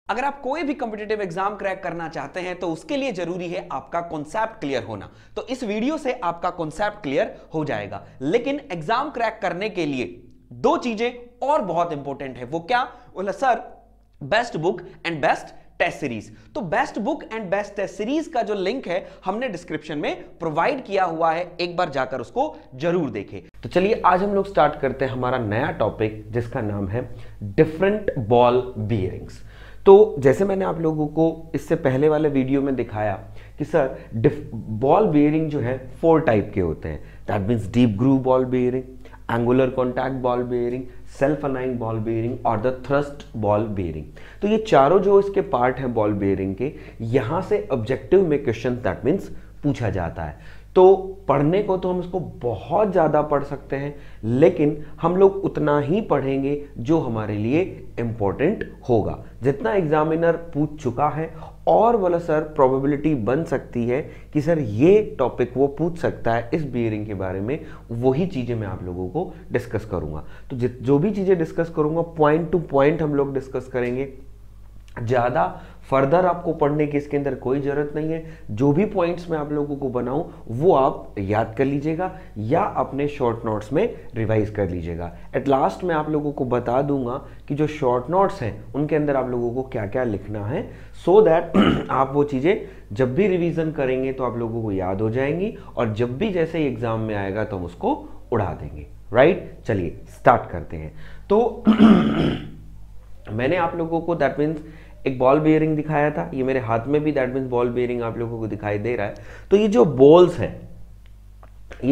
अगर आप कोई भी कॉम्पिटिटिव एग्जाम क्रैक करना चाहते हैं तो उसके लिए जरूरी है आपका कॉन्सेप्ट क्लियर होना। तो इस वीडियो से आपका कॉन्सेप्ट क्लियर हो जाएगा। लेकिन एग्जाम क्रैक करने के लिए दो चीजें और बहुत इंपॉर्टेंट है। वो क्या? बोला sir best book and best test series. तो best book and best test series का जो लिंक है हमने डिस्क्रिप्शन में प्रोवाइड किया हुआ है, एक बार जाकर उसको जरूर देखें। तो चलिए आज हम लोग स्टार्ट करते हैं हमारा नया टॉपिक जिसका नाम है डिफरेंट बॉल बियरिंग्स। तो जैसे मैंने आप लोगों को इससे पहले वाले वीडियो में दिखाया कि सर बॉल बियरिंग जो है 4 टाइप के होते हैं। That means deep groove ball bearing, angular contact ball bearing, self aligned ball bearing और द थ्रस्ट बॉल बियरिंग। तो ये चारों जो इसके पार्ट हैं बॉल बियरिंग के, यहाँ से ऑब्जेक्टिव में क्वेश्चन दैट मीन्स पूछा जाता है। तो पढ़ने को तो हम इसको बहुत ज़्यादा पढ़ सकते हैं, लेकिन हम लोग उतना ही पढ़ेंगे जो हमारे लिए इम्पोर्टेंट होगा। जितना एग्जामिनर पूछ चुका है और वाला सर प्रोबेबिलिटी बन सकती है कि सर ये टॉपिक वो पूछ सकता है इस बियरिंग के बारे में, वही चीज़ें मैं आप लोगों को डिस्कस करूँगा। तो जो भी चीज़ें डिस्कस करूँगा पॉइंट टू पॉइंट हम लोग डिस्कस करेंगे। ज़्यादा फर्दर आपको पढ़ने की इसके अंदर कोई ज़रूरत नहीं है। जो भी पॉइंट्स मैं आप लोगों को बनाऊं वो आप याद कर लीजिएगा या अपने शॉर्ट नोट्स में रिवाइज कर लीजिएगा। एट लास्ट मैं आप लोगों को बता दूंगा कि जो शॉर्ट नोट्स हैं उनके अंदर आप लोगों को क्या क्या लिखना है, सो दैट आप वो चीज़ें जब भी रिविज़न करेंगे तो आप लोगों को याद हो जाएंगी और जब भी जैसे एग्ज़ाम में आएगा तो हम उसको उड़ा देंगे। राइट, चलिए स्टार्ट करते हैं। तो मैंने आप लोगों को दैट मीन्स एक बॉल बियरिंग दिखाया था, ये मेरे हाथ में भी दैट मीन्स बॉल बियरिंग आप लोगों को दिखाई दे रहा है। तो ये जो बॉल्स हैं ये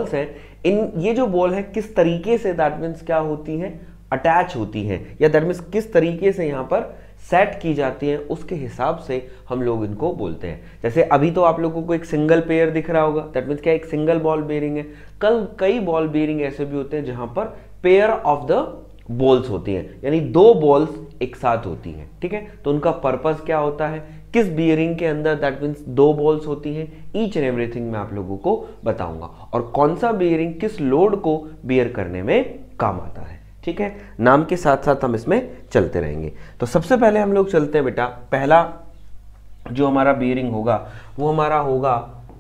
जो बॉल है किस तरीके से दैट मीन्स क्या होती हैं, अटैच होती हैं, या दैट मीन्स किस तरीके से यहाँ पर सेट की जाती हैं, उसके हिसाब से हम लोग इनको बोलते हैं। जैसे अभी तो आप लोगों को एक सिंगल पेयर दिख रहा होगा, दैट मीन्स क्या एक सिंगल बॉल बियरिंग है। कल कई बॉल बियरिंग ऐसे भी होते हैं जहां पर पेयर ऑफ द बॉल्स होती हैं, यानी 2 बॉल्स एक साथ होती हैं। ठीक है, तो उनका पर्पस क्या होता है, किस बियरिंग के अंदर दैट मीन्स 2 बॉल्स होती हैं, ईच एंड एवरीथिंग मैं आप लोगों को बताऊंगा, और कौन सा बियरिंग किस लोड को बियर करने में काम आता है। ठीक है, नाम के साथ साथ हम इसमें चलते रहेंगे। तो सबसे पहले हम लोग चलते हैं बेटा, पहला जो हमारा बियरिंग होगा वो हमारा होगा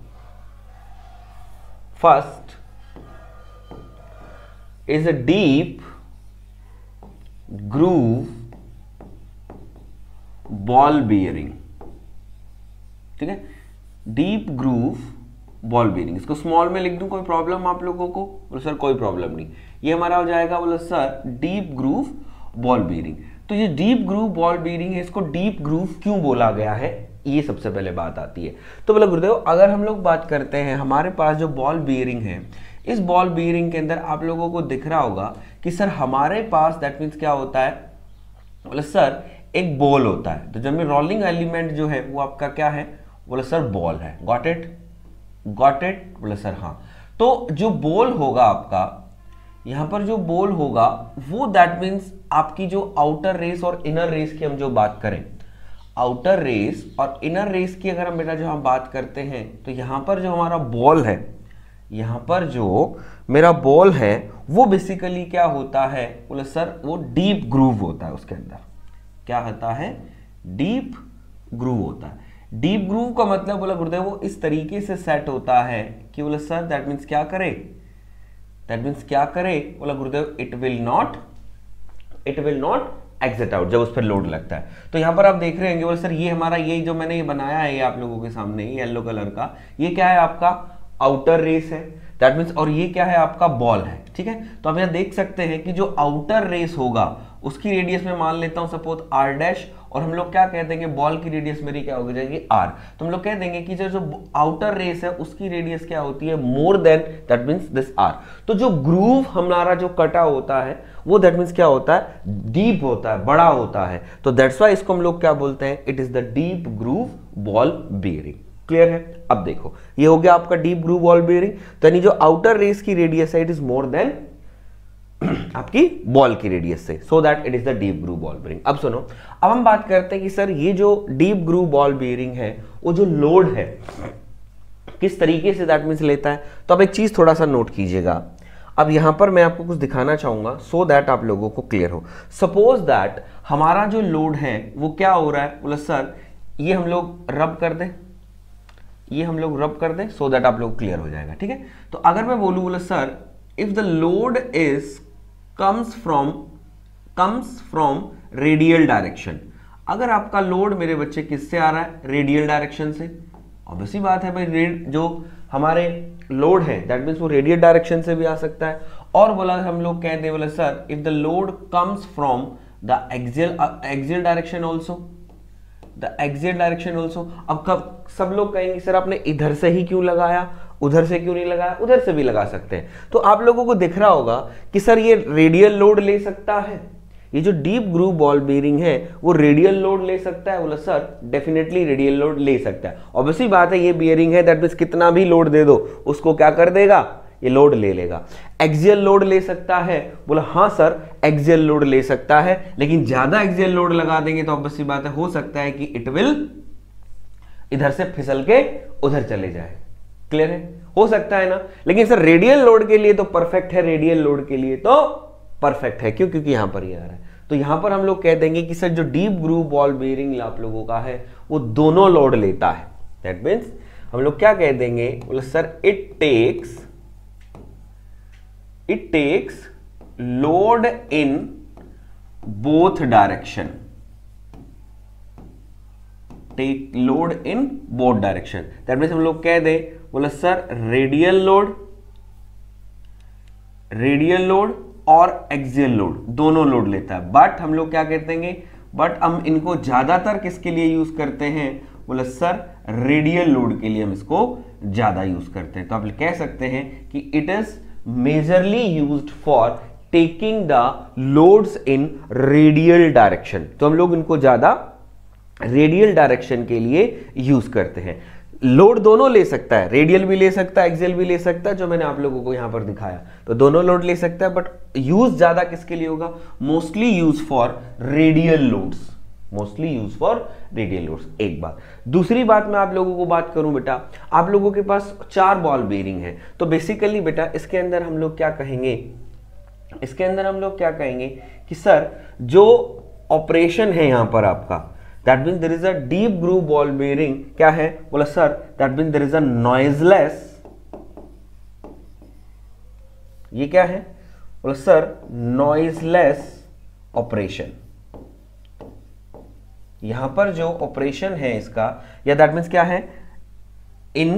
first is a deep groove ball bearing. ठीक है, डीप ग्रूव बॉल बियरिंग, इसको स्मॉल में लिख दूं, कोई प्रॉब्लम आप लोगों को? बोले सर कोई प्रॉब्लम नहीं, ये हमारा हो जाएगा बोले sir deep groove ball bearing. तो ये डीप ग्रूव बॉल बियरिंग है, इसको डीप ग्रूव क्यों बोला गया है, ये सबसे पहले बात आती है। तो बोला गुरुदेव अगर हम लोग बात करते हैं हमारे पास जो बॉल बियरिंग है, इस बॉल बियरिंग के अंदर आप लोगों को दिख रहा होगा कि सर हमारे पास दैट मीन्स क्या होता है, बोले सर एक बॉल होता है। तो जब में रोलिंग एलिमेंट जो है वो आपका क्या है, बोले सर बॉल है। Got it? बोले सर हाँ। तो जो बॉल होगा आपका, यहां पर जो बॉल होगा वो दैट मीन्स आपकी जो आउटर रेस और इनर रेस की हम जो बात करें, आउटर रेस और इनर रेस की अगर हम बेटा जो हम बात करते हैं, तो यहां पर जो हमारा बॉल है, यहां पर जो मेरा बॉल है वो बेसिकली क्या होता है, बोले सर वो डीप ग्रूव होता है। उसके अंदर क्या होता है, डीप ग्रूव होता है। डीप ग्रूव का मतलब बोला गुरुदेव वो इस तरीके से सेट होता है कि बोले सर दैट मीन्स क्या करे, बोला Gurudev it will not exit out जब उस पर लोड लगता है। तो यहां पर आप देख रहे होंगे बोले सर ये हमारा ये जो मैंने ये बनाया है ये आप लोगों के सामने येलो कलर का, ये क्या है आपका आउटर रेस है दैट मीन्स, और ये क्या है आपका बॉल है। ठीक है, तो आप यहां देख सकते हैं कि जो आउटर रेस होगा उसकी रेडियस में मान लेता हूं सपोज आर डैश, और हम लोग क्या कह देंगे बॉल की रेडियस मेरी क्या हो जाएगी आर। तो हम लोग कह देंगे कि जो आउटर रेस है उसकी रेडियस क्या होती है, more than that means this R. तो जो ग्रूव हमारा जो कटा होता है वो दैट मीन्स क्या होता है, डीप होता है, बड़ा होता है। तो दैट्स व्हाई इसको हम लोग क्या बोलते हैं, it is the deep groove ball bearing. Clear है? अब देखो ये हो गया आपका डीप ग्रूव बॉल बियरिंग, तो यानी जो आउटर रेस की रेडियस है इट इज मोर देन आपकी बॉल की रेडियस से, so that it is the deep groove ball bearing. अब सुनो, अब हम बात करते हैं कि सर ये जो डीप ग्रूव बॉल बियरिंग है वो जो लोड है किस तरीके से दैट मीन्स लेता है। तो अब एक चीज थोड़ा सा नोट कीजिएगा, अब यहां पर मैं आपको कुछ दिखाना चाहूंगा सो दैट आप लोगों को क्लियर हो। सपोज दैट हमारा जो लोड है वो क्या हो रहा है, बोला सर ये हम लोग रब कर दें, ये हम लोग रब कर दें सो दैट आप लोग क्लियर हो जाएगा, ठीक है। तो अगर मैं बोलूं, बोला sir if the load is comes from radial direction, अगर आपका लोड मेरे बच्चे किससे आ रहा है, रेडियल डायरेक्शन से, ऑब्वियसली बात है भाई, जो हमारे लोड है दैट मीन्स वो रेडियल डायरेक्शन से भी आ सकता है। और बोला हम लोग कहते हैं, बोला sir if the load comes from the axial direction also, the axial direction also. अब कब सब लोग कहेंगे सर आपने इधर से ही क्यों लगाया, उधर से क्यों नहीं लगाया, उधर से भी लगा सकते हैं। तो आप लोगों को दिख रहा होगा कि सर ये रेडियल लोड ले सकता है, ये जो डीप ग्रूव बॉल बेरिंग है वो रेडियल लोड ले सकता है। बोला सर डेफिनेटली रेडियल लोड ले सकता है। ऑब्वियसली बात है ये बेरिंग है दैट मींस कितना भी लोड दे दो उसको क्या कर देगा, ये लोड ले लेगा। एक्सियल लोड ले सकता है, बोला हाँ सर एक्सियल लोड ले सकता है, लेकिन ज्यादा एक्सियल लोड लगा देंगे तो ऑब्वियसली बात है हो सकता है कि इट विल इधर से फिसल के उधर चले जाए। क्लियर है, हो सकता है ना। लेकिन सर रेडियल लोड के लिए तो परफेक्ट है, रेडियल लोड के लिए तो परफेक्ट है, क्यों, क्योंकि यहां पर ये आ रहा है। तो यहां पर हम लोग कह देंगे कि सर जो डीप ग्रूव बॉल बेरिंग आप लोगों का है वो दोनों लोड लेता है। दैट मीन्स हम लोग क्या कह देंगे, बोले sir it takes load in both direction, take load in both direction. That means हम लोग कह दे, बोला सर रेडियल लोड और एक्सियल लोड दोनों लोड लेता है। बट हम लोग क्या कहते हैं, बट हम इनको ज्यादातर किसके लिए यूज करते हैं, बोला सर रेडियल लोड के लिए हम इसको ज्यादा यूज करते हैं। तो आप कह सकते हैं कि it is majorly used for taking the loads in radial direction. तो हम लोग इनको ज्यादा रेडियल डायरेक्शन के लिए यूज करते हैं। लोड दोनों ले सकता है, रेडियल भी ले सकता है, एक्सियल भी ले सकता है, जो मैंने आप लोगों को यहां पर दिखाया। तो दोनों लोड ले सकता है, बट यूज ज्यादा किसके लिए होगा, mostly use for radial loads, mostly use for radial loads. एक बात। दूसरी बात मैं आप लोगों को बात करूं बेटा, आप लोगों के पास 4 बॉल बेरिंग है, तो बेसिकली बेटा इसके अंदर हम लोग क्या कहेंगे, इसके अंदर हम लोग क्या कहेंगे कि सर जो ऑपरेशन है यहां पर आपका, that means there is a deep groove ball bearing, क्या है, बोला sir that means there is a noiseless, ये क्या है, बोला सर नॉइजलेस ऑपरेशन। यहां पर जो ऑपरेशन है इसका, या दैट मीन्स क्या है, इन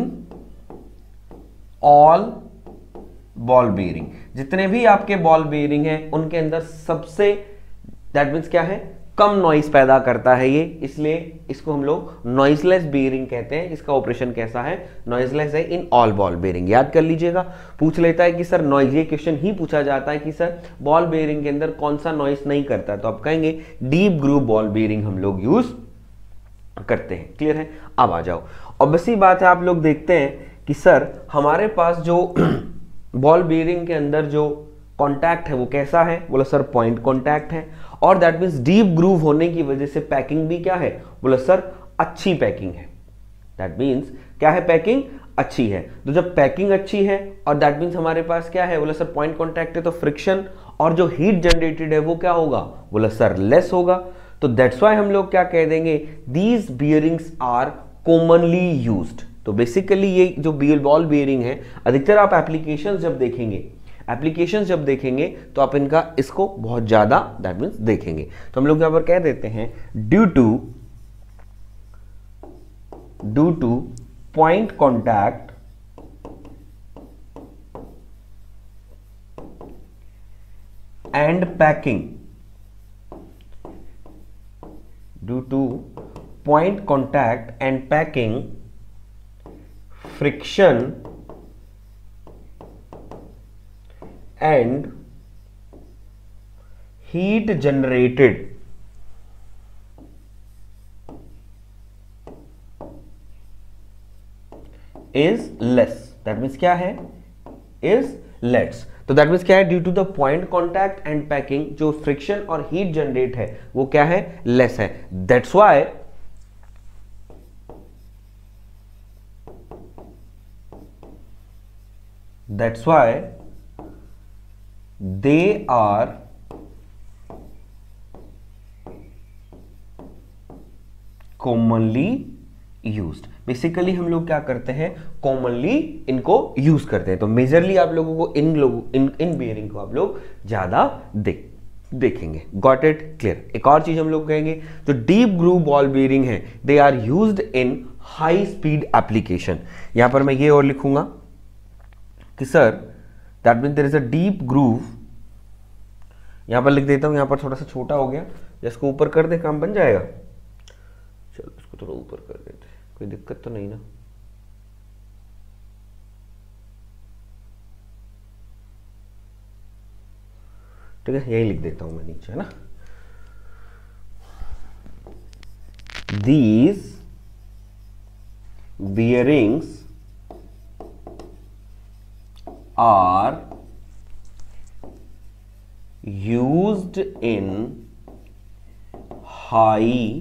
ऑल बॉल बेरिंग, जितने भी आपके बॉल बेरिंग हैं उनके अंदर सबसे दैट मीन्स क्या है, कम नॉइस पैदा करता है ये, इसलिए इसको हम लोग नॉइसलेस बेरिंग कहते हैं। इसका ऑपरेशन कैसा है, नॉइसलेस है इन ऑल बॉल बेरिंग। याद कर लीजिएगा, पूछ लेता है कि सर नॉइज, ये क्वेश्चन ही पूछा जाता है कि सर बॉल बेरिंग के अंदर कौन सा नॉइस नहीं करता, तो आप कहेंगे डीप ग्रूव बॉल बेरिंग हम लोग यूज करते हैं। क्लियर है, अब आ जाओ। ऑब्वियसली बात है, आप लोग देखते हैं कि सर हमारे पास जो बॉल बेरिंग के अंदर जो कॉन्टैक्ट है वो कैसा है, बोला सर पॉइंट कॉन्टैक्ट है, और दैट मीन्स डीप ग्रूव होने की वजह से पैकिंग भी क्या है, बोला सर अच्छी पैकिंग है। दैट मीन्स क्या है, पैकिंग अच्छी है। तो जब पैकिंग अच्छी है और दैट मीन्स हमारे पास क्या है, बोला सर पॉइंट कॉन्टैक्ट है, तो फ्रिक्शन और जो हीट जनरेटेड है वो क्या होगा, बोला सर लेस होगा। तो दैट्स वाई हम लोग क्या कह देंगे, these bearings are commonly used. तो बेसिकली ये जो बॉल बियरिंग है, अधिकतर आप एप्लीकेशंस जब देखेंगे तो आप इनका इसको बहुत ज्यादा दैट मीन्स देखेंगे। तो हम लोग यहां पर कह देते हैं due to point contact and packing, due to point contact and packing, friction and heat generated is less। that means क्या है, is less। तो that means क्या है, due to the point contact and packing जो friction और heat generate है वो क्या है, लेस है। That's why they are commonly used. Basically हम लोग क्या करते हैं, कॉमनली इनको यूज करते हैं। तो मेजरली आप लोगों को इन बियरिंग को आप लोग ज्यादा देखेंगे। Got it, clear. एक और चीज हम लोग कहेंगे, जो डीप ग्रूव बॉल बियरिंग है they are used in high speed application. यहां पर मैं ये और लिखूंगा कि sir that mean there is a deep groove, यहां पर लिख देता हूं, यहां पर थोड़ा सा छोटा हो गया, इसको ऊपर कर दे, काम बन जाएगा। चलो इसको थोड़ा ऊपर कर देते, कोई दिक्कत तो नहीं ना। ठीक है, यही लिख देता हूं मैं नीचे, है ना। These bearings are used in high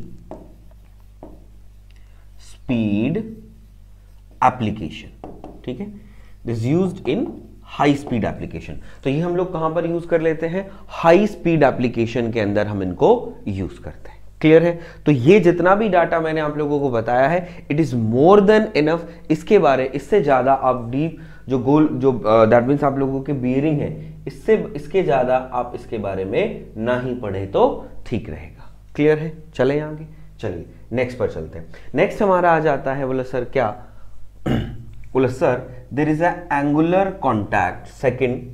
speed application। ठीक है, this used in high speed application. तो ये हम लोग कहां पर यूज कर लेते हैं, हाई स्पीड एप्लीकेशन के अंदर हम इनको यूज करते हैं। क्लियर है। तो ये जितना भी डाटा मैंने आप लोगों को बताया है, it is more than enough. इससे ज्यादा आप डीप जो गोल जो दैट मीन्स आप लोगों के बियरिंग है, इसके ज्यादा आप इसके बारे में ना ही पढ़े तो ठीक रहेगा। क्लियर है, चले आगे, चलिए नेक्स्ट पर चलते हैं। नेक्स्ट हमारा आ जाता है, बोला सर क्या, बोला sir there is a angular contact, second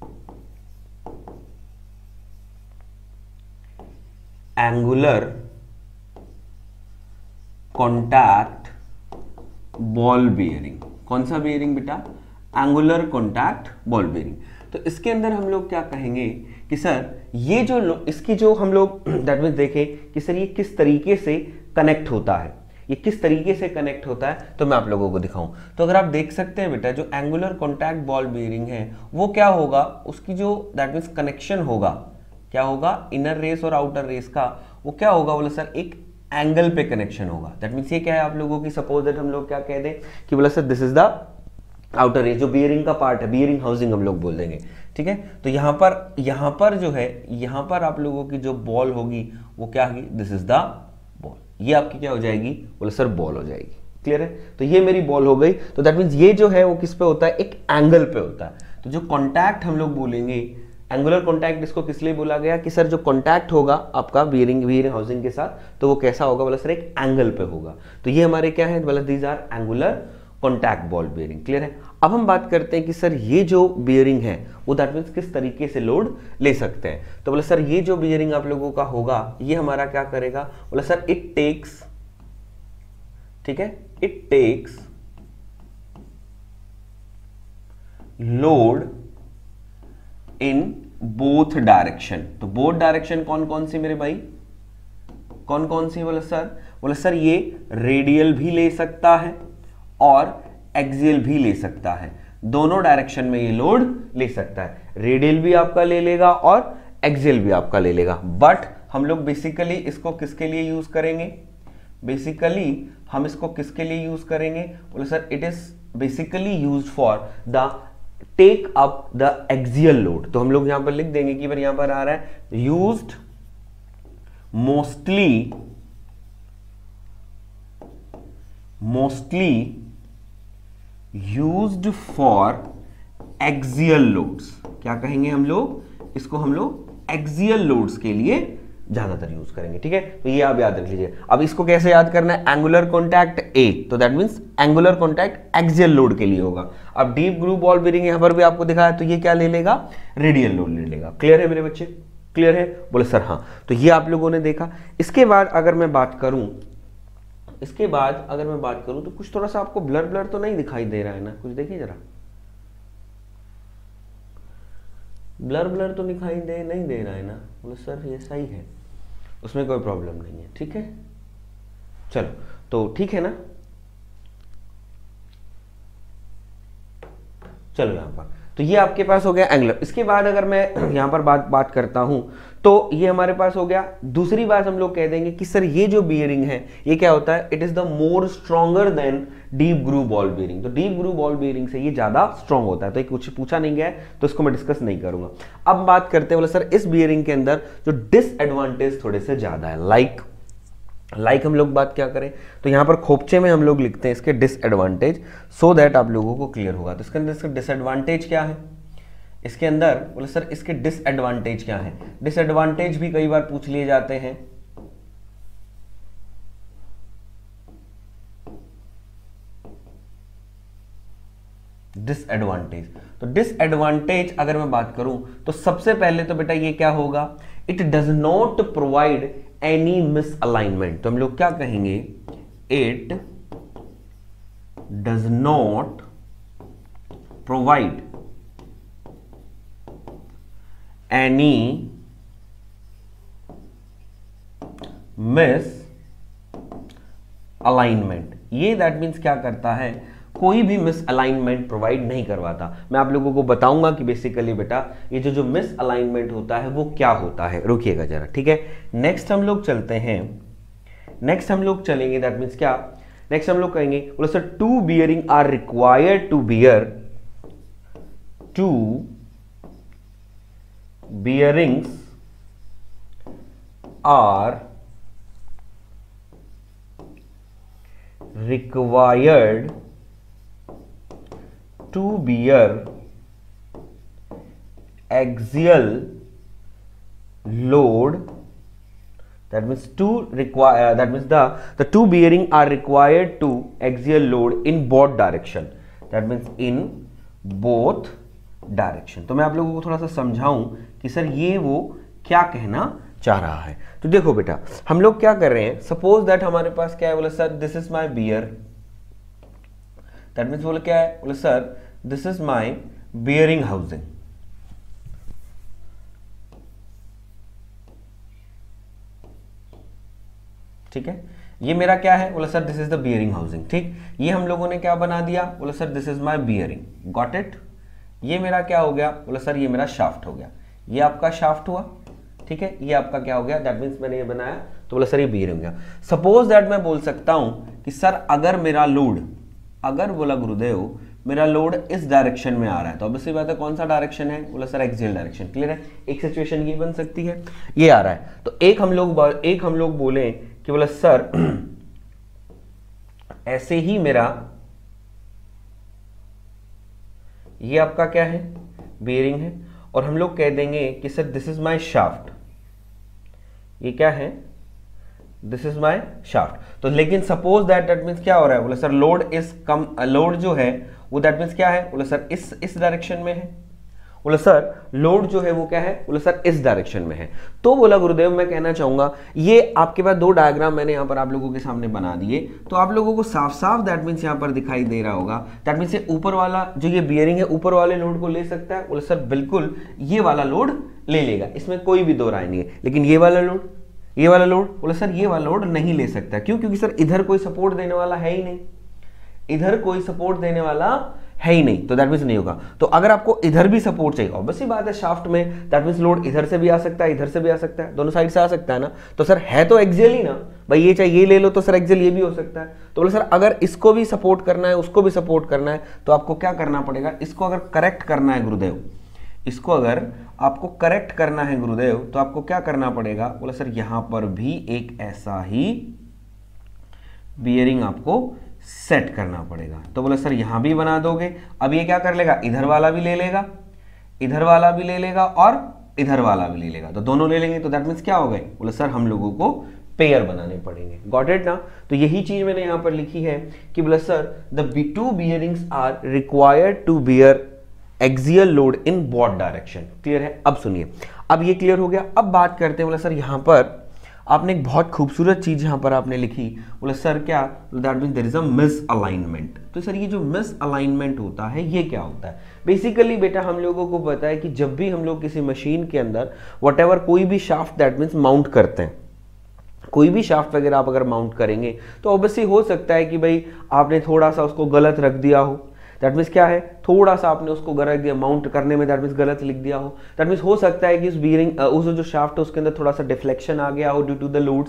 angular contact ball bearing. कौन सा बियरिंग बेटा, एंगुलर कॉन्टैक्ट बॉल बियरिंग। तो इसके अंदर हम लोग क्या कहेंगे कि सर ये जो इसकी जो हम लोग दैट मीन्स देखें कि सर ये किस तरीके से कनेक्ट होता है, ये किस तरीके से कनेक्ट होता है, तो मैं आप लोगों को दिखाऊं। तो अगर आप देख सकते हैं बेटा, जो एंगुलर कॉन्टैक्ट बॉल बियरिंग है वो क्या होगा, उसकी जो दैट मीन्स कनेक्शन होगा, क्या होगा, इनर रेस और आउटर रेस का, वो क्या होगा, बोला सर एक एंगल पे कनेक्शन होगा। दैट मीन्स ये क्या है आप लोगों की, सपोज दैट हम लोग क्या कह दें कि बोला sir this is the outer race, जो बियरिंग का पार्ट है, बियरिंग हाउसिंग हम लोग बोल देंगे। ठीक है, तो यहां पर जो है, यहां पर आप लोगों की जो बॉल होगी वो क्या होगी, दिस इज द बॉल। ये आपकी क्या हो जाएगी, बोला सर बॉल हो जाएगी। क्लियर है, तो ये मेरी बॉल हो गई। तो दैट मीन्स ये जो है वो किस पे होता है, एक एंगल पे होता है। तो जो कॉन्टैक्ट हम लोग बोलेंगे, एंगुलर कॉन्टैक्ट इसको किस लिए बोला गया कि सर जो कॉन्टैक्ट होगा आपका बियरिंग हाउसिंग के साथ, तो वो कैसा होगा, बोला सर एक एंगल पे होगा। तो ये हमारे क्या है, बोला these are angular contact ball bearing. Clear है। अब हम बात करते हैं कि सर ये जो बियरिंग है वो दैट मीन्स किस तरीके से लोड ले सकते हैं। तो बोला सर ये जो बियरिंग आप लोगों का होगा ये हमारा क्या करेगा, बोला सर इट टेक्स, ठीक है, it takes load in both direction. तो बोथ डायरेक्शन कौन कौन सी मेरे भाई, कौन कौन सी, बोला सर ये रेडियल भी ले सकता है और एक्सियल भी ले सकता है। दोनों डायरेक्शन में ये लोड ले सकता है, रेडियल भी आपका ले लेगा और एक्सियल भी आपका ले लेगा। बट हम लोग बेसिकली इसको किसके लिए यूज करेंगे, बेसिकली हम इसको किसके लिए यूज करेंगे, बोले sir it is basically used for the take up the axial load. तो हम लोग यहां पर लिख देंगे कि यहां पर आ रहा है used mostly used for axial loads. क्या कहेंगे हम लोग इसको, हम लोग एक्सियल लोड्स के लिए ज्यादातर यूज करेंगे। ठीक है, तो ये आप याद रख लीजिए। अब इसको कैसे याद करना है, एंगुलर कॉन्टैक्ट ए, तो that means angular contact axial load के लिए होगा। अब डीप ग्रूव बॉल बियरिंग यहां पर भी आपको दिखाया, तो ये क्या ले लेगा, रेडियल लोड ले लेगा। क्लियर है मेरे बच्चे, क्लियर है, बोले सर हाँ। तो ये आप लोगों ने देखा। इसके बाद अगर मैं बात करूं, तो कुछ थोड़ा सा आपको ब्लर ब्लर तो नहीं दिखाई दे रहा है ना, कुछ देखिए जरा, ब्लर ब्लर तो दिखाई नहीं दे रहा है ना, बोले सर ये सही है, उसमें कोई प्रॉब्लम नहीं है। ठीक है, चलो तो ठीक है ना, चलो यहां पर तो ये आपके पास हो गया एंगुलर। इसके बाद अगर मैं यहां पर बात करता हूं, तो ये हमारे पास हो गया। दूसरी बात हम लोग कह देंगे कि सर ये जो बियरिंग है ये क्या होता है, it is the more stronger than deep groove ball bearing. तो डीप ग्रूव बॉल बेयरिंग से ये ज्यादा स्ट्रांग होता है, तो कुछ पूछा नहीं गया है तो इसको मैं डिस्कस नहीं करूंगा। अब बात करते हैं, बोले सर इस बेयरिंग के अंदर जो डिसएडवांटेज थोड़े से ज्यादा है, लाइक हम लोग बात क्या करें, तो यहां पर खोपचे में हम लोग लिखते हैं इसके डिसएडवांटेज, सो दैट आप लोगों को क्लियर होगा। तो इसके अंदर इसका डिसएडवांटेज क्या है, इसके अंदर बोले सर इसके डिसएडवांटेज क्या है। डिसएडवांटेज भी कई बार पूछ लिए जाते हैं। डिसएडवांटेज, तो डिसएडवांटेज अगर मैं बात करूं तो सबसे पहले तो बेटा ये क्या होगा, it does not provide any misalignment. तो हम लोग क्या कहेंगे, it does not provide any misalignment. ये दैट मीन्स क्या करता है, कोई भी मिस अलाइनमेंट प्रोवाइड नहीं करवाता। मैं आप लोगों को बताऊंगा कि बेसिकली बेटा ये जो मिस अलाइनमेंट होता है वो क्या होता है, रुकिएगा जरा, ठीक है। नेक्स्ट हम लोग चलते हैं, नेक्स्ट हम लोग चलेंगे, दैट मीन्स क्या, नेक्स्ट हम लोग कहेंगे, बोले sir two bearing are required to bear, two bearings are required to bear axial load, that means that means the two bearing are required to axial load in both direction, that means in both direction. तो मैं आप लोगों को थोड़ा सा समझाऊं कि sir ये वो क्या कहना चाह रहा है। तो देखो बेटा हम लोग क्या कर रहे हैं, सपोज दैट हमारे पास क्या है, बोले sir this is my bear, that means बोले क्या है, बोले sir this is my bearing housing. ठीक है, ये मेरा क्या है, बोले sir this is the bearing housing. ठीक, ये हम लोगों ने क्या बना दिया, बोले sir this is my bearing, got it. ये मेरा क्या हो गया, बोले सर ये मेरा शाफ्ट हो गया, ये आपका शाफ्ट हुआ, ठीक है, ये आपका क्या हो गया, दैट मीन्स मैंने ये बनाया, तो बोला सर ये बियर हो गया। सपोज दैट मैं बोल सकता हूं कि सर अगर मेरा लोड, अगर बोला गुरुदेव मेरा लोड इस डायरेक्शन में आ रहा है, तो ऑब्वियसली बात है कौन सा डायरेक्शन है, बोला सर एक्सियल डायरेक्शन। क्लियर है, एक सिचुएशन ये बन सकती है, ये आ रहा है, तो एक हम लोग बोले कि बोला सर ऐसे ही मेरा ये आपका क्या है, बेयरिंग है, और हम लोग कह देंगे कि sir this is my shaft, ये क्या है, दिस इज माय शाफ्ट। तो लेकिन सपोज दैट मीन्स क्या हो रहा है, बोले सर लोड इज कम, लोड जो है वो दैट मीन्स क्या है, बोले सर इस डायरेक्शन में है, बोले सर लोड जो है वो क्या है, बोले सर इस डायरेक्शन में है। तो बोला गुरुदेव मैं कहना चाहूंगा, ये आपके पास दो डायग्राम मैंने यहां पर आप लोगों के सामने बना दिए, तो आप लोगों को साफ साफ दैट मीन्स यहां पर दिखाई दे रहा होगा, दैट मीन्स ये ऊपर वाला जो ये बियरिंग है ऊपर वाले लोड को ले सकता है, बोले सर बिल्कुल ये वाला लोड ले लेगा, इसमें कोई भी दो राय नहीं है। लेकिन ये वाला लोड, ये वाला लोड, बोले सर ये वाला लोड नहीं ले सकता। क्यों? क्योंकि सर इधर कोई सपोर्ट देने वाला है ही नहीं, इधर कोई सपोर्ट देने वाला है ही नहीं, तो दैट मीन्स नहीं होगा। तो अगर आपको इधर भी सपोर्ट चाहिए, ऑब्वियसली बात है शाफ्ट में दैट मीन्स लोड इधर से भी आ सकता है, इधर से भी आ सकता है, दोनों साइड से आ सकता है ना, तो सर है तो एक्सियल ही ना भाई, ये चाहे ये ले लो तो सर एक्सियल ये भी हो सकता है। तो बोले सर अगर इसको भी सपोर्ट करना है, उसको भी सपोर्ट करना है, तो आपको क्या करना पड़ेगा, इसको अगर करेक्ट करना है गुरुदेव, इसको अगर आपको करेक्ट करना है गुरुदेव, तो आपको क्या करना पड़ेगा, बोले सर यहां पर भी एक ऐसा ही बियरिंग आपको सेट करना पड़ेगा। तो बोले सर यहां भी बना दोगे, अब ये क्या कर लेगा, इधर वाला भी ले लेगा, इधर वाला भी ले लेगा और इधर वाला भी ले लेगा, तो दोनों ले लेंगे, तो दैट मीन्स क्या हो गए, बोले सर हम लोगों को पेयर बनाने पड़ेंगे। गॉट इट ना। तो यही चीज मैंने यहां पर लिखी है कि बोले sir the two bearings are required to bear axial load in both direction. Clear है? अब सुनिए, अब ये क्लियर हो गया। अब बात करते हैं, बोले सर यहां पर आपने एक बहुत खूबसूरत चीज यहां पर आपने लिखी, बोले सर क्या, that means there is a misalignment. तो सर ये जो मिस अलाइनमेंट होता है ये क्या होता है? बेसिकली बेटा हम लोगों को पता है कि जब भी हम लोग किसी मशीन के अंदर व्हाटएवर कोई भी शाफ्ट दैट मीन्स माउंट करते हैं, कोई भी शाफ्ट वगैरह आप अगर माउंट करेंगे, तो ऑब्वियसली हो सकता है कि भाई आपने थोड़ा सा उसको गलत रख दिया हो, दैट मीन्स क्या है, थोड़ा सा आपने उसको गलत दिया माउंट करने में, दैट मीन्स गलत लिख दिया हो, दैट मीन्स हो सकता है कि उस बीयरिंग उस जो शाफ्ट है उसके अंदर थोड़ा सा डिफ्लेक्शन आ गया हो due to the loads,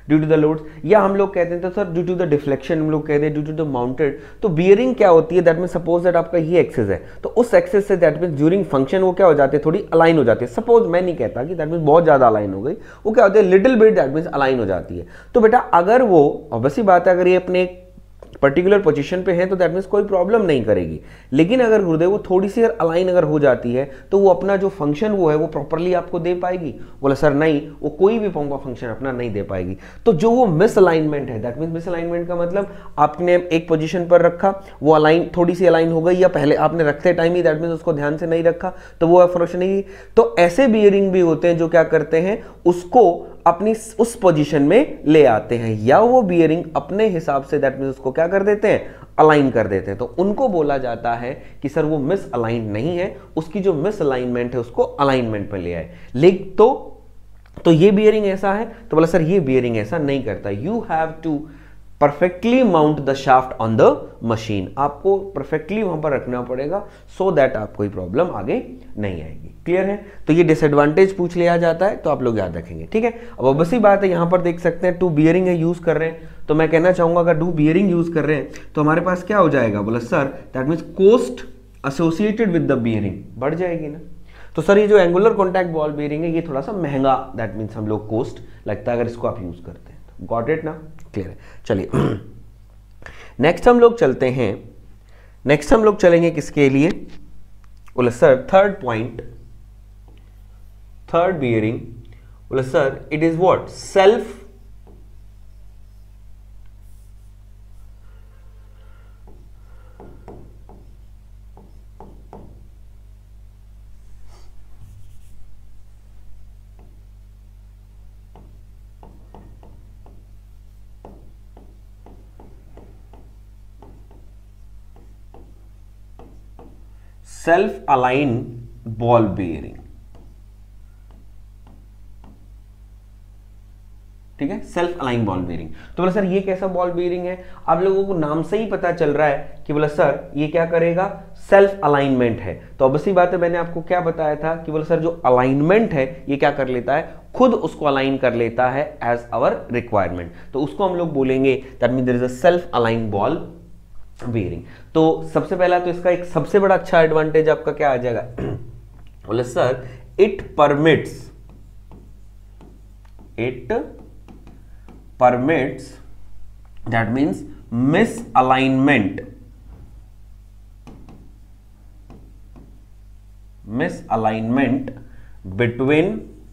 due to the loads, या हम लोग कहते हैं तो sir due to the deflection, हम लोग कहते हैं ड्यू टू द माउंटेड। तो बियरिंग क्या होती है, दैट मीन सपोज दैट आपका ये एक्सिस है, तो उस axis say that mean during function वो क्या हो जाती है, थोड़ी अलाइन हो जाती है। सपोज मैं नहीं कहता कि दैट मीन बहुत ज्यादा अलाइन हो गई, वो क्या होती है little bit that mean align हो जाती है। तो बेटा अगर वो ऑब्वियसली बात है, अगर ये अपने पर्टिकुलर पोजीशन पे है तो दैट मीन्स कोई प्रॉब्लम नहीं करेगी, लेकिन अगर गुरुदेव वो थोड़ी सी अलाइन अगर हो जाती है तो वो अपना जो फंक्शन वो है वो प्रॉपरली आपको दे पाएगी। बोला सर नहीं, वो कोई भी फॉर्म का फंक्शन अपना नहीं दे पाएगी। तो जो वो मिस अलाइनमेंट है, दैट मीन्स मिस अलाइनमेंट का मतलब आपने एक पोजीशन पर रखा, वो अलाइन थोड़ी सी अलाइन हो गई, या पहले आपने रखते टाइम ही दैट मीन्स उसको ध्यान से नहीं रखा तो वो फंक्शन नहीं। तो ऐसे बियरिंग भी होते हैं जो क्या करते हैं, उसको अपनी उस पोजीशन में ले आते हैं, या वो बियरिंग अपने हिसाब से दैट मींस उसको क्या कर देते हैं, अलाइन कर देते हैं। तो उनको बोला जाता है कि सर वो मिस अलाइन नहीं है, उसकी जो मिस अलाइनमेंट है उसको अलाइनमेंट में ले आए। लेकिन तो ये बियरिंग ऐसा है, तो बोला सर ये बियरिंग ऐसा नहीं करता। You have to perfectly mount the shaft on the machine, आपको परफेक्टली वहां पर रखना पड़ेगा सो दैट आपको कोई प्रॉब्लम आगे नहीं आएगी। क्लियर है? तो ये डिसएडवांटेज पूछ लिया जाता है तो आप लोग याद रखेंगे, ठीक है। अब ऑब्वियसली बात है, यहां पर देख सकते हैं टू बियरिंग है यूज कर रहे हैं, तो मैं कहना चाहूंगा अगर टू बियरिंग यूज कर रहे हैं तो हमारे पास क्या हो जाएगा, बोला sir that means cost associated with the bearing बढ़ जाएगी ना। तो सर ये जो एंगुलर कॉन्टैक्ट बॉल बियरिंग है ये थोड़ा सा महंगा दैट मीन्स हम लोग कोस्ट लगता है अगर इसको आप यूज करते हैं। गॉट इट ना? क्लियर है। चलिए नेक्स्ट हम लोग चलते हैं, नेक्स्ट हम लोग चलेंगे किसके लिए, बोले sir third point, third bearing, बोले sir it is what, self self align ball bearing, ठीक है, सेल्फ अलाइन बॉल बेयरिंग। तो बोला सर ये कैसा बॉल बेयरिंग है, आप लोगों को नाम से ही पता चल रहा है कि बोला सर ये क्या करेगा, सेल्फ अलाइनमेंट है। तो ऑब्वियसली बात है, मैंने आपको क्या बताया था कि बोला सर जो अलाइनमेंट है ये क्या कर लेता है, खुद उसको अलाइन कर लेता है एज आवर रिक्वायरमेंट। तो उसको हम लोग बोलेंगे that mean there is a self align ball bearing. तो सबसे पहला तो इसका एक सबसे बड़ा अच्छा एडवांटेज आपका क्या आ जाएगा, बोले sir it permits that means misalignment between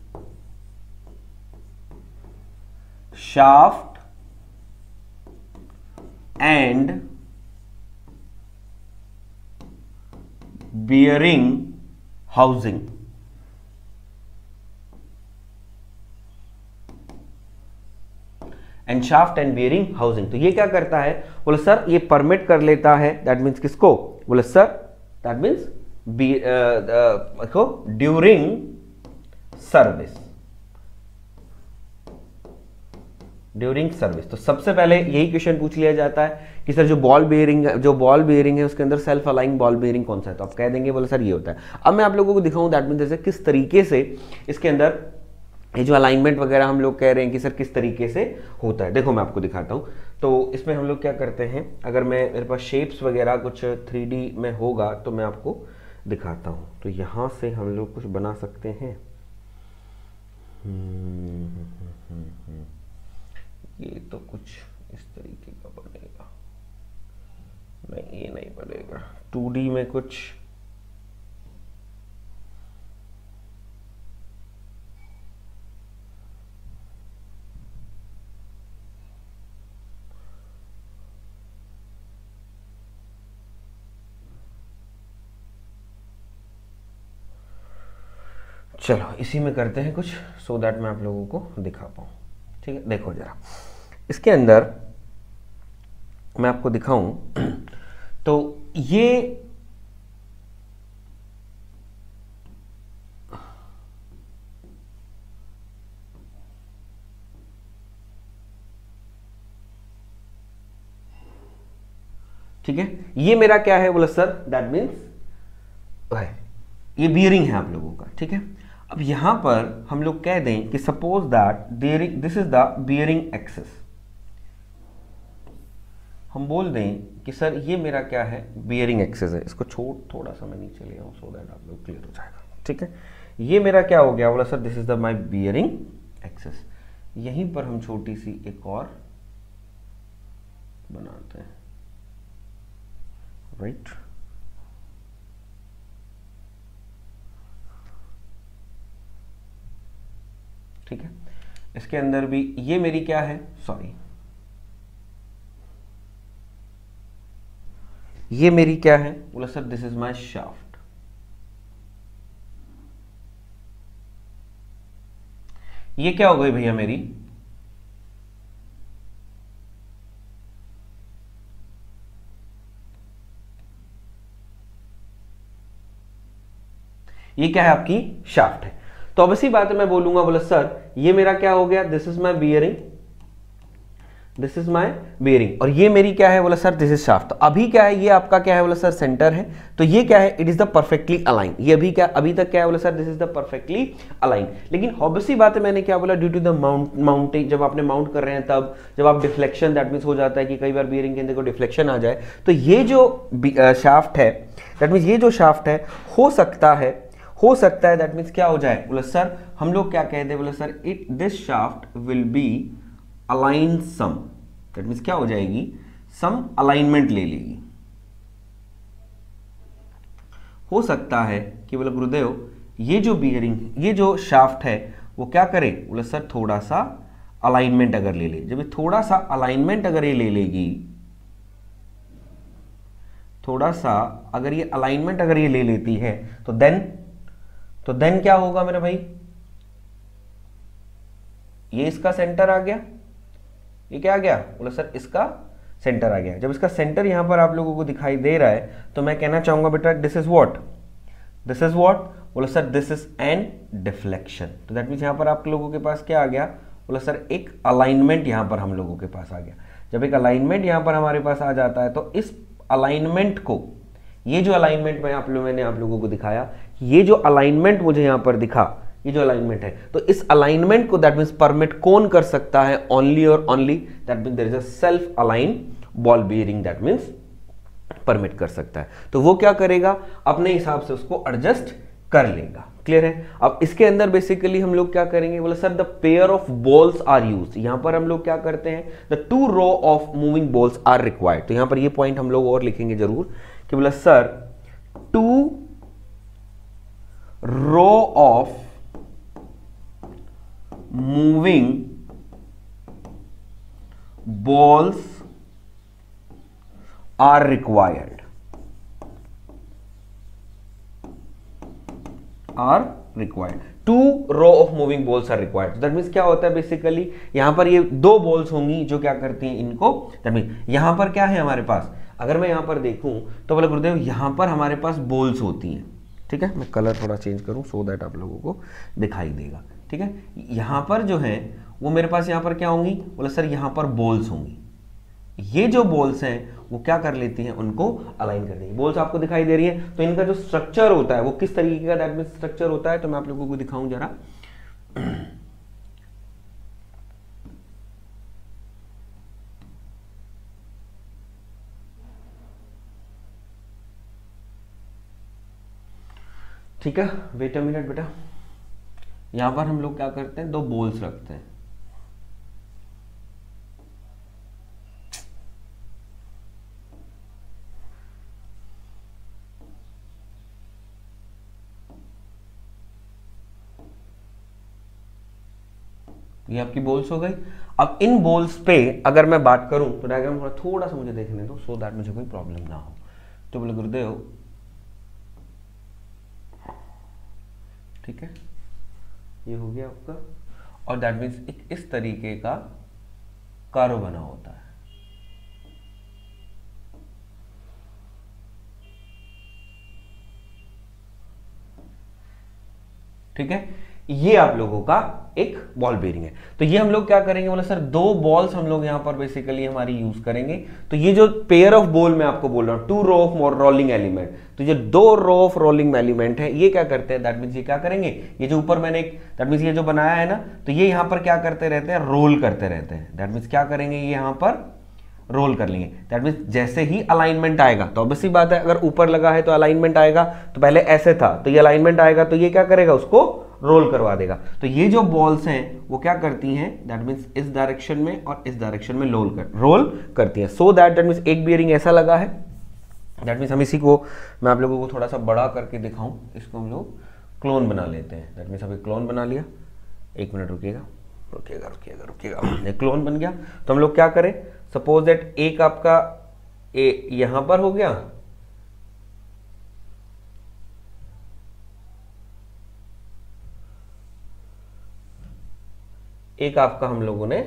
shaft and bearing housing। And shaft and bearing housing. तो ये क्या करता है, बोले सर ये परमिट कर लेता है, दैट मीन्स किसको, बोले sir that means during service, during service. तो सबसे पहले यही क्वेश्चन पूछ लिया जाता है कि सर जो बॉल बेयरिंग है उसके अंदर सेल्फ अलाइंग बॉल बेयरिंग कौन सा है, तो आप कह देंगे बोले सर ये होता है। अब मैं आप लोगों को दिखाऊं दैट मीन्स जैसे किस तरीके से इसके अंदर ये जो अलाइनमेंट वगैरह हम लोग कह रहे हैं कि सर किस तरीके से होता है। देखो मैं आपको दिखाता हूँ। तो इसमें हम लोग क्या करते हैं, अगर मेरे पास शेप्स वगैरह कुछ 3D में होगा तो मैं आपको दिखाता हूँ। तो यहाँ से हम लोग कुछ बना सकते हैं, ये तो कुछ इस तरीके का बनेगा, नहीं ये नहीं बनेगा। 2D में कुछ चलो इसी में करते हैं कुछ सो दैट मैं आप लोगों को दिखा पाऊँ। ठीक है, देखो जरा इसके अंदर मैं आपको दिखाऊं तो ये ठीक है, ये मेरा क्या है बोला सर दैट मीन्स है ये बियरिंग है आप लोगों का। ठीक है, अब यहां पर हम लोग कह दें कि suppose that this is the bearing axis, हम बोल दें कि सर ये मेरा क्या है, बियरिंग एक्सिस है। इसको छोड़ थोड़ा सा मैं नीचे ले आऊं सो दैट आप लोग क्लियर हो जाएगा, ठीक है। ये मेरा क्या हो गया, बोला sir this is the my bearing axis. यहीं पर हम छोटी सी एक और बनाते हैं, राइट। ठीक है, इसके अंदर भी ये मेरी क्या है, सॉरी ये मेरी क्या है, बोला sir this is my shaft. ये क्या हो गई भैया मेरी, ये क्या है, आपकी शाफ्ट है। तो अब इसी बात है मैं बोलूंगा, बोला सर ये मेरा क्या हो गया, this is my bearing, this is my bearing, और ये मेरी क्या है, बोला सर दिस इज शाफ्ट। तो अभी क्या है, ये आपका क्या है, बोला सर सेंटर है। तो ये क्या है, it is the perfectly align. ये अभी क्या, अभी तक क्या है, बोला sir this is the perfectly align. लेकिन ऑब्वियसली बात है, मैंने क्या बोला, ड्यू टू द माउंटिंग, जब आपने माउंट कर रहे हैं तब जब आप डिफ्लेक्शन, दैट मीन्स हो जाता है कि कई बार बियरिंग के अंदर को डिफ्लेक्शन आ जाए, तो ये जो शाफ्ट है, दैट मीन्स ये जो शाफ्ट है, हो सकता है दैट मीन्स क्या हो जाए, बोला सर हम लोग क्या कहते हैं, बोला sir it this shaft will be align some, that means क्या हो जाएगी, सम अलाइनमेंट ले लेगी। हो सकता है कि बोला गुरुदेव ये जो बियरिंग, ये जो शाफ्ट है वो क्या करे, बोला सर थोड़ा सा अलाइनमेंट अगर ले ले। जब ये थोड़ा सा अलाइनमेंट अगर ये ले लेगी, थोड़ा सा अगर ये अलाइनमेंट अगर ये ले लेती है, तो देन क्या होगा मेरे भाई, ये इसका सेंटर आ गया, ये क्या आ गया, बोला सर इसका सेंटर आ गया। जब इसका सेंटर यहां पर आप लोगों को दिखाई दे रहा है, तो मैं कहना चाहूंगा बेटा this is what, this is what, बोला sir this is an deflection. तो दैट मीन्स यहां पर आप लोगों के पास क्या आ गया, बोला सर एक अलाइनमेंट यहां पर हम लोगों के पास आ गया। जब एक अलाइनमेंट यहां पर हमारे पास आ जाता है, तो इस अलाइनमेंट को, ये जो अलाइनमेंट मैंने आप लोगों को दिखाया, ये जो अलाइनमेंट मुझे यहां पर दिखा, ये जो अलाइनमेंट है, तो इस अलाइनमेंट को दैट मींस परमिट कौन कर सकता है, ओनली और only that means there is a self align ball bearing, that means permit कर सकता है। तो वो क्या करेगा, अपने हिसाब से उसको एडजस्ट कर लेगा। क्लियर है। अब इसके अंदर बेसिकली हम लोग क्या करेंगे, बोले sir the pair of balls are used. यहां पर हम लोग क्या करते हैं, the 2 row of moving balls are required. तो यहां पर ये पॉइंट हम लोग और लिखेंगे जरूर कि बोले sir 2 row of moving balls are required, two row of moving balls are required. That means क्या होता है बेसिकली, यहां पर ये 2 बॉल्स होंगी जो क्या करती हैं इनको, दैट मीन्स यहां पर क्या है हमारे पास, अगर मैं यहां पर देखूं तो बोले गुरुदेव यहां पर हमारे पास बॉल्स होती हैं। ठीक है, मैं कलर थोड़ा चेंज करूं सो दैट आप लोगों को दिखाई देगा। ठीक है, यहां पर जो है वो मेरे पास यहां पर क्या होंगी, बोले सर यहां पर बॉल्स होंगी। ये जो बॉल्स हैं वो क्या कर लेती हैं, उनको अलाइन कर देंगे। बॉल्स आपको दिखाई दे रही है, तो इनका जो स्ट्रक्चर होता है वो किस तरीके का दैट मींस स्ट्रक्चर होता है, तो मैं आप लोगों को दिखाऊं जरा। ठीक है, वेट अ मिनट बेटा। यहां पर हम लोग क्या करते हैं, 2 बॉल्स रखते हैं। ये आपकी बॉल्स हो गई। अब इन बॉल्स पे अगर मैं बात करूं तो डायग्राम थोड़ा सा मुझे देखने दो सो दैट मुझे कोई प्रॉब्लम ना हो। तो बोले गुरुदेव ठीक है, ये हो गया आपका, और दैट मीन्स एक इस तरीके का कर्व बना होता है। ठीक है, ये आप लोगों का एक बॉल बेरिंग है। तो ये हम लोग क्या करेंगे, बोले सर दो बॉल्स हम लोग यहां पर बेसिकली हमारी यूज करेंगे। तो ये जो पेयर ऑफ बॉल मैं आपको बोल रहा हूं, 2 रो ऑफ रोलिंग एलिमेंट, तो ये 2 रो ऑफ रोलिंग एलिमेंट है, ये क्या करते हैं, दैट मींस ये क्या करेंगे, ये जो ऊपर मैंने दैट मींस ये जो बनाया है ना, तो ये यहां पर क्या करते रहते हैं, रोल करते रहते हैं। दैट मींस क्या करेंगे, ये यहां पर रोल कर लेंगे। दैट मींस जैसे ही अलाइनमेंट आएगा, तो ऑब्वियसली बात है अगर ऊपर लगा है तो अलाइनमेंट आएगा, तो पहले ऐसे था तो ये अलाइनमेंट आएगा, तो ये क्या करेगा, उसको रोल करवा देगा। तो ये जो बॉल्स हैं वो क्या करती हैं, दैट मींस इस डायरेक्शन में और इस डायरेक्शन में रोल करती हैं। सो दैट मींस एक बियरिंग ऐसा लगा है, दैट मींस हम इसी को मैं आप लोगों को थोड़ा सा बड़ा करके दिखाऊं, इसको हम लोग क्लोन बना लेते हैं। दैट मींस अभी क्लोन बना लिया, 1 मिनट रुकिएगा, ये क्लोन बन गया। तो हम लोग क्या करें, सपोज दैट एक आपका यहां पर हो गया, एक आपका हम लोगों ने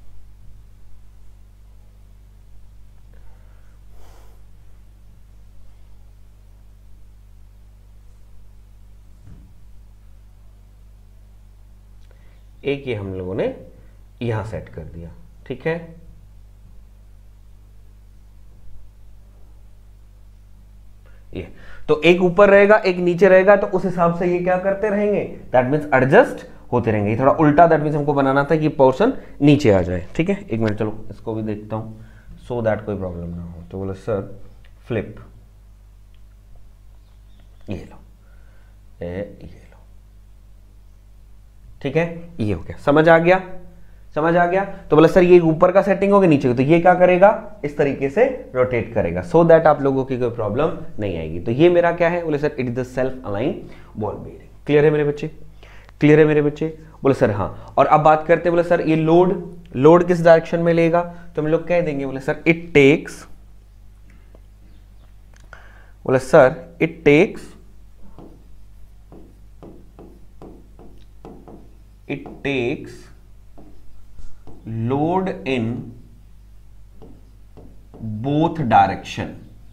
एक ये हम लोगों ने यहां सेट कर दिया, ठीक है। ये तो एक ऊपर रहेगा एक नीचे रहेगा, तो उस हिसाब से ये क्या करते रहेंगे, दैट मींस एडजस्ट होते रहेंगे। ये थोड़ा उल्टा दैट मींस हमको बनाना था कि पोर्शन नीचे आ जाए, ठीक है। 1 मिनट, चलो इसको भी देखता हूं सो दैट कोई प्रॉब्लम ना हो। तो बोले सर फ्लिप, ये लो, ये लो, ठीक है, ये हो गया, समझ आ गया, समझ आ गया। तो बोला सर ये ऊपर का सेटिंग होगा नीचे का, तो ये क्या करेगा, इस तरीके से रोटेट करेगा, सो दैट आप लोगों की कोई प्रॉब्लम नहीं आएगी। तो ये मेरा क्या है, बोले sir it is the self align ball bearing. Clear है मेरे बच्चे, क्लियर है मेरे बच्चे। बोले सर हाँ, और अब बात करते हैं, बोले सर ये लोड किस डायरेक्शन में लेगा, तो हम लोग कह देंगे, बोले सर इट टेक्स, बोले sir it takes load in both direction.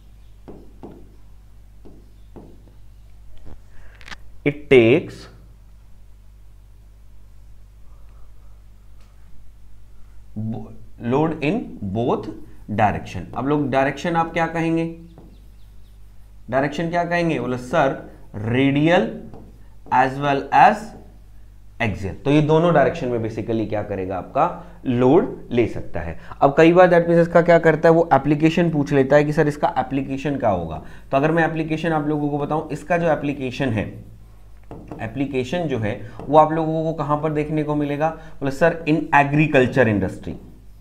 It takes load in both direction. अब लोग डायरेक्शन आप क्या कहेंगे, डायरेक्शन क्या कहेंगे, बोले sir radial as well as axial. तो ये दोनों डायरेक्शन में बेसिकली क्या करेगा, आपका लोड ले सकता है। अब कई बार दैट मींस इसका क्या करता है, वो एप्लीकेशन पूछ लेता है कि सर इसका एप्लीकेशन क्या होगा। तो अगर मैं एप्लीकेशन आप लोगों को बताऊं, इसका जो एप्लीकेशन है, एप्लीकेशन जो है वो आप लोगों को कहां पर देखने को मिलेगा, बोले sir in agriculture industry.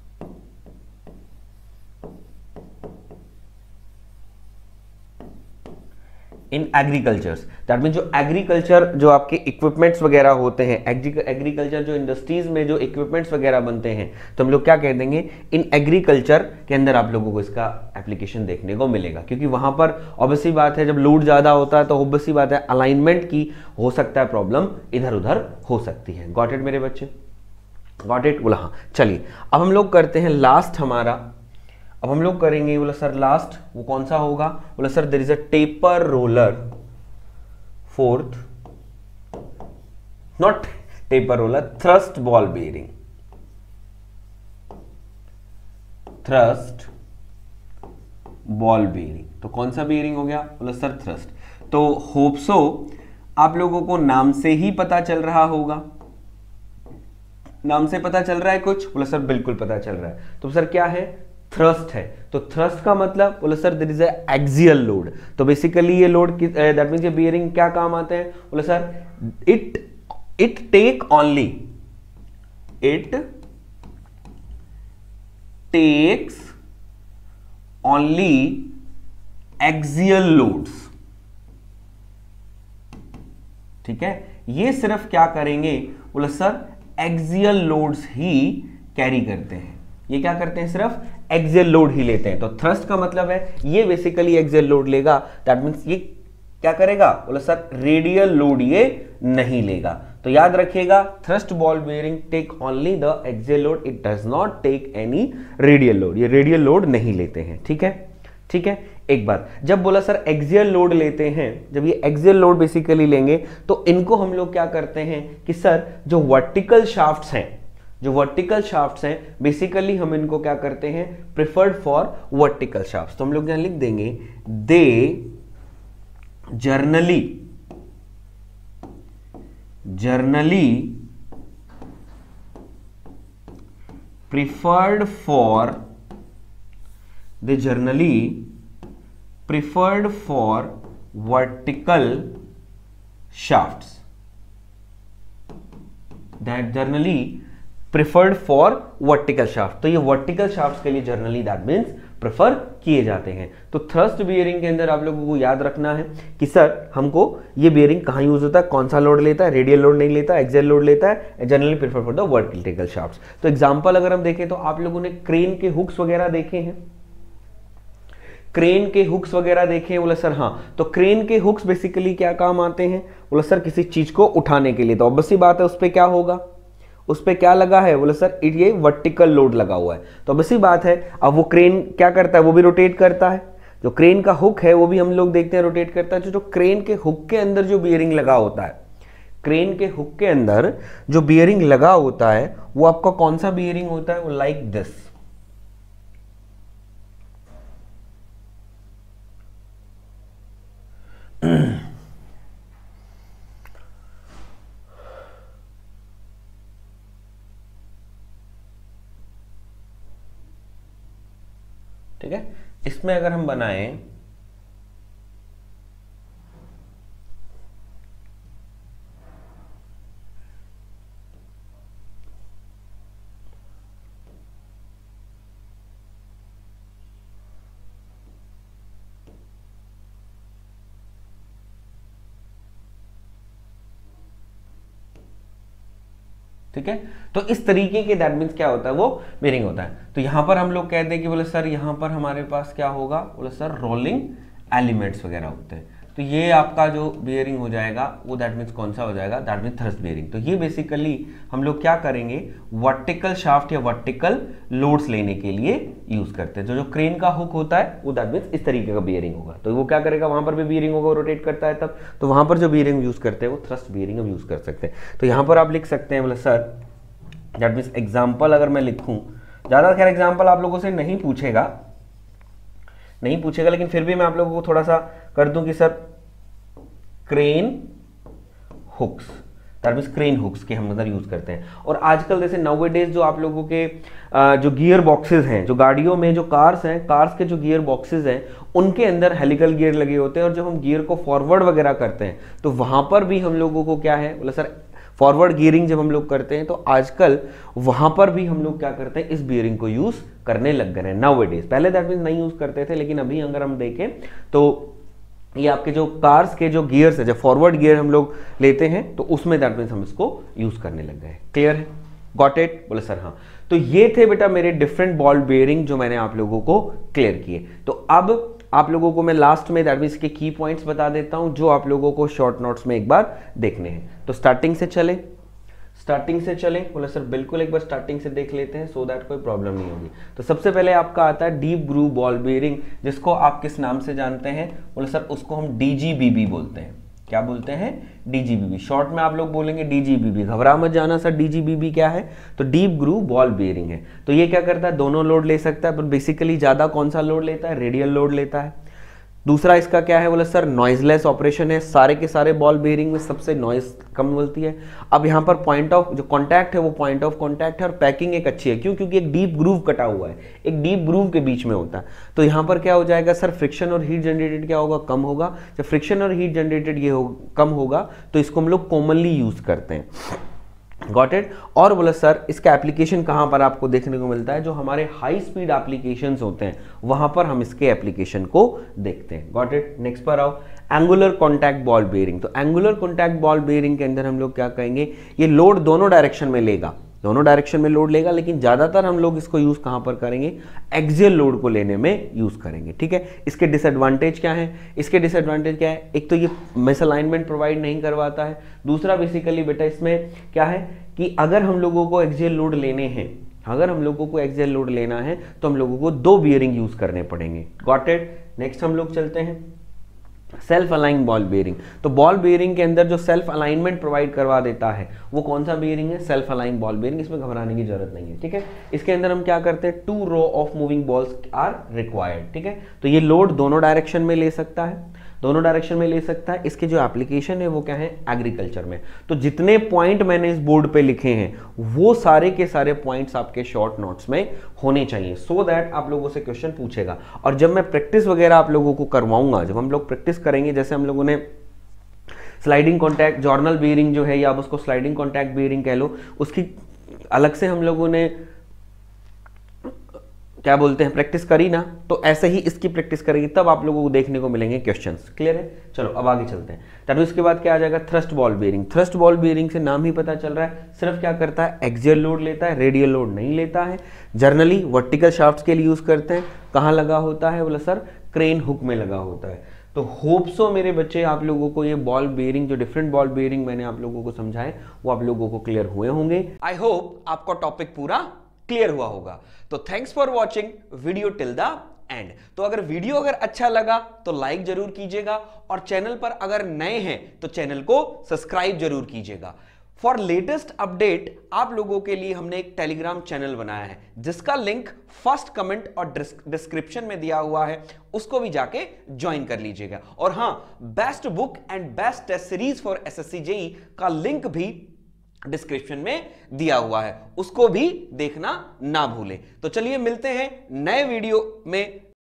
In agricultures, that mean जो एग्रीकल्चर जो आपके इक्विपमेंट्स वगैरह होते हैं, एग्रीकल्चर जो इंडस्ट्रीज में जो इक्विपमेंट्स वगैरह बनते हैं, तो हम लोग क्या कह देंगे, इन एग्रीकल्चर के अंदर आप लोगों को इसका एप्लीकेशन देखने को मिलेगा। क्योंकि वहां पर ऑब्वियसली बात है, जब लोड ज्यादा होता है तो ऑब्वियसली बात है अलाइनमेंट की हो सकता है प्रॉब्लम, इधर उधर हो सकती है। गॉट इट मेरे बच्चे, गॉट इट, बोला हाँ। चलिए अब हम लोग करते हैं लास्ट हमारा, अब हम लोग करेंगे, बोला सर लास्ट वो कौन सा होगा, बोला sir there is a taper roller, fourth, not taper roller, thrust ball bearing, thrust ball bearing. तो कौन सा बेरिंग हो गया, बोला सर थ्रस्ट। तो होप सो आप लोगों को नाम से ही पता चल रहा होगा, नाम से पता चल रहा है कुछ, बोला सर बिल्कुल पता चल रहा है। तो सर क्या है, थ्रस्ट है। तो थ्रस्ट का मतलब, बोले sir there is a axial load. तो बेसिकली ये लोड दैट मींस ये बियरिंग क्या काम आते हैं, बोले sir it take only, it takes only axial loads, ठीक है। ये सिर्फ क्या करेंगे, बोले सर एक्सियल लोड्स ही कैरी करते हैं। ये क्या करते हैं, सिर्फ एक्सियल लोड ही लेते हैं। तो थ्रस्ट का मतलब है ये बेसिकली एक्सियल लोड लेगा, दैट मींस ये क्या करेगा, बोले सर रेडियल लोड ये नहीं लेगा। तो याद रखिएगा, thrust ball bearing take only the axial load, it does not take any radial load, ये रेडियल लोड नहीं लेते हैं, ठीक है। ठीक है। एक बात, जब बोला सर एक्सियल लोड लेते हैं, जब ये एक्सियल लोड बेसिकली लेंगे तो इनको हम लोग क्या करते हैं कि सर जो वर्टिकल शाफ्ट्स हैं, जो वर्टिकल शाफ्ट्स हैं बेसिकली हम इनको क्या करते हैं, प्रिफर्ड फॉर वर्टिकल शाफ्ट्स। तो हम लोग यहां लिख देंगे they generally preferred for vertical shafts, that generally preferred for vertical shaft। तो ये vertical shafts के लिए generally that means प्रेफर किए जाते हैं। तो थ्रस्ट बियरिंग के अंदर आप लोगों को याद रखना है कि सर हमको ये बियरिंग कहाँ यूज होता है, कौन सा लोड लेता है, रेडियल लोड नहीं लेता, एक्सियल लोड लेता है, generally prefer for the vertical shafts. तो एग्जांपल अगर हम देखें तो आप लोगों ने क्रेन के हुक्स वगैरह देखे हैं, क्रेन के हुक्स वगैरह देखे हैं, बोला सर हाँ। तो क्रेन के हुक्स बेसिकली क्या काम आते हैं, बोला सर किसी चीज को उठाने के लिए। तो ऑब्वियस सी बात है उस पर क्या होगा, उस पे क्या लगा है, बोले सर ये वर्टिकल लोड लगा हुआ है। तो बस ही बात है, अब वो क्रेन क्या करता है, वो भी रोटेट करता है। जो क्रेन का हुक है वो भी हम लोग देखते हैं रोटेट करता है। जो क्रेन के हुक के अंदर जो बियरिंग लगा होता है, क्रेन के हुक के अंदर जो बियरिंग लगा होता है वो आपका कौन सा बियरिंग होता है, वो लाइक दिस। ठीक है, इसमें अगर हम बनाएं ठीक है, तो इस तरीके के दैट मीन्स क्या होता है, वो बेरिंग होता है। तो यहां पर हम लोग कहते हैं कि बोले सर यहां पर हमारे पास क्या होगा, बोले सर रोलिंग एलिमेंट्स वगैरह होते हैं। तो ये आपका जो बियरिंग हो जाएगा वो दैट मीन्स कौन सा हो जाएगा, दैट मीन्स थ्रस्ट बियरिंग। तो ये बेसिकली हम लोग क्या करेंगे, वर्टिकल शाफ्ट या वर्टिकल लोड्स लेने के लिए यूज करते हैं। जो क्रेन का हुक होता है वो दैट मीन्स इस तरीके का बियरिंग होगा। तो वो क्या करेगा, वहां पर भी बियरिंग होगा, रोटेट करता है तब। तो वहां पर जो बियरिंग यूज करते हैं वो थ्रस्ट बियरिंग हम यूज कर सकते हैं। तो यहां पर आप लिख सकते हैं, बोले सर दैट मीन्स एग्जाम्पल अगर मैं लिखूं, ज्यादा खैर एग्जाम्पल आप लोगों से नहीं पूछेगा, लेकिन फिर भी मैं आप लोगों को थोड़ा सा कर दूं कि sir crane hooks, that means crane hooks के हम अंदर यूज करते हैं। और आजकल जैसे नाउअडेज जो आप लोगों के जो गियर बॉक्सेस हैं, जो गाड़ियों में जो कार्स हैं, कार्स के जो गियर बॉक्सेस हैं उनके अंदर हेलिकल गियर लगे होते हैं। और जब हम गियर को फॉरवर्ड वगैरह करते हैं तो वहां पर भी हम लोगों को क्या है, बोला सर फॉरवर्ड गियरिंग जब हम लोग करते हैं तो आजकल वहां पर भी हम लोग क्या करते हैं, इस बियरिंग को यूज करने लग गए हैं नाउअडेज। पहले दैट मीन्स नहीं यूज करते थे, लेकिन अभी अगर हम देखें तो ये आपके जो कार्स के जो गियर्स है, जब फॉरवर्ड गियर हम लोग लेते हैं तो उसमें दैट मीन्स हम इसको यूज करने लग गए। क्लियर है, गॉट इट, बोले सर हाँ। तो ये थे बेटा मेरे डिफरेंट बॉल बियरिंग जो मैंने आप लोगों को क्लियर किए। तो अब आप लोगों को मैं लास्ट में दैट मीन्स के की पॉइंट्स बता देता हूं जो आप लोगों को शॉर्ट नोट्स में एक बार देखने हैं। तो स्टार्टिंग से चले, बोला सर बिल्कुल एक बार स्टार्टिंग से देख लेते हैं सो दैट कोई प्रॉब्लम नहीं होगी। तो सबसे पहले आपका आता है डीप ग्रूव बॉल बियरिंग, जिसको आप किस नाम से जानते हैं, बोला सर उसको हम डीजीबीबी बोलते हैं। क्या बोलते हैं, डीजीबीबी। शॉर्ट में आप लोग बोलेंगे डीजीबीबी, घबरा मत जाना सर डीजीबीबी क्या है। तो डीप ग्रूव बॉल बियरिंग है। तो ये क्या करता है, दोनों लोड ले सकता है, पर बेसिकली ज्यादा कौन सा लोड लेता है, रेडियल लोड लेता है। दूसरा इसका क्या है, बोला सर नॉइजलेस ऑपरेशन है। सारे के सारे बॉल बेयरिंग में सबसे नॉइज कम मिलती है। अब यहाँ पर पॉइंट ऑफ जो कॉन्टैक्ट है वो पॉइंट ऑफ कॉन्टैक्ट है, और पैकिंग एक अच्छी है। क्यों, क्योंकि एक डीप ग्रूव कटा हुआ है, एक डीप ग्रूव के बीच में होता है। तो यहाँ पर क्या हो जाएगा सर, फ्रिक्शन और हीट जनरेटेड क्या होगा, कम होगा। जब फ्रिक्शन और हीट जनरेटेड ये कम होगा तो इसको हम लोग कॉमनली यूज करते हैं। Got it. और बोला सर इसका एप्लीकेशन कहां पर आपको देखने को मिलता है, जो हमारे हाई स्पीड एप्लीकेशंस होते हैं वहां पर हम इसके एप्लीकेशन को देखते हैं। Got it. नेक्स्ट पर आओ, एंगुलर कॉन्टैक्ट बॉल बेयरिंग। तो एंगुलर कॉन्टैक्ट बॉल बेयरिंग के अंदर हम लोग क्या कहेंगे, ये लोड दोनों डायरेक्शन में लेगा, दोनों डायरेक्शन में लोड लेगा, लेकिन ज्यादातर हम लोग इसको यूज कहां पर करेंगे, एक्सियल लोड को लेने में यूज करेंगे। ठीक है। इसके डिसएडवांटेज क्या है, इसके डिसएडवांटेज क्या है, एक तो ये मिसअलाइनमेंट प्रोवाइड नहीं करवाता है। दूसरा बेसिकली बेटा इसमें क्या है कि अगर हम लोगों को एक्सियल लोड लेने हैं अगर हम लोगों को एक्सियल लोड लेना है तो हम लोगों को 2 बियरिंग यूज करने पड़ेंगे। Got it. नेक्स्ट हम लोग चलते हैं सेल्फ अलाइन बॉल बेयरिंग। तो बॉल बेयरिंग के अंदर जो सेल्फ अलाइनमेंट प्रोवाइड करवा देता है वो कौन सा बेयरिंग है? Self align ball bearing. इसमें घबराने की जरूरत नहीं है, ठीक है। इसके अंदर हम क्या करते हैं, 2 row of moving balls are required, ठीक है। तो ये लोड दोनों डायरेक्शन में ले सकता है, दोनों डायरेक्शन में ले सकता है। इसके जो एप्लीकेशन है वो क्या है? एग्रीकल्चर में। तो जितने पॉइंट मैंने इस बोर्ड पे लिखे हैं वो सारे के सारे पॉइंट्स आपके शॉर्ट नोट्स में होने चाहिए, सो दैट आप लोगों से क्वेश्चन पूछेगा। और जब मैं प्रैक्टिस वगैरह आप लोगों को करवाऊंगा, जब हम लोग प्रैक्टिस करेंगे, जैसे हम लोगों ने स्लाइडिंग कॉन्टैक्ट जॉर्नल बेयरिंग जो है, या आप उसको स्लाइडिंग कॉन्टैक्ट बेयरिंग कह लो, उसकी अलग से हम लोगों ने क्या बोलते हैं प्रैक्टिस करी ना, तो ऐसे ही इसकी प्रैक्टिस करेंगे, तब आप लोगों को देखने को मिलेंगे क्वेश्चंस। क्लियर है? चलो अब आगे चलते हैं। तो इसके बाद क्या आ जाएगा? Thrust ball bearing. Thrust ball bearing से नाम ही पता चल रहा है, सिर्फ क्या करता है? एक्सियल लोड लेता है, रेडियल लोड नहीं लेता है। जर्नली वर्टिकल शाफ्ट्स के लिए यूज करते हैं। कहाँ लगा होता है? बोला सर क्रेन हुक में लगा होता है। तो होप सो मेरे बच्चे आप लोगों को ये बॉल बेयरिंग, जो डिफरेंट बॉल बेयरिंग मैंने आप लोगों को समझाए, वो आप लोगों को क्लियर हुए होंगे। आई होप आपका टॉपिक पूरा क्लियर हुआ होगा। तो thanks for watching video till the end. तो अगर वीडियो अगर अच्छा लगा तो लाइक जरूर कीजिएगा, और चैनल पर अगर नए हैं तो चैनल को सब्सक्राइब जरूर कीजिएगा। फॉर लेटेस्ट अपडेट आप लोगों के लिए हमने एक टेलीग्राम चैनल बनाया है, जिसका लिंक फर्स्ट कमेंट और डिस्क्रिप्शन में दिया हुआ है, उसको भी जाके ज्वाइन कर लीजिएगा। और हां, best book and best test series for SSC JEE का लिंक भी डिस्क्रिप्शन में दिया हुआ है, उसको भी देखना ना भूलें। तो चलिए मिलते हैं नए वीडियो में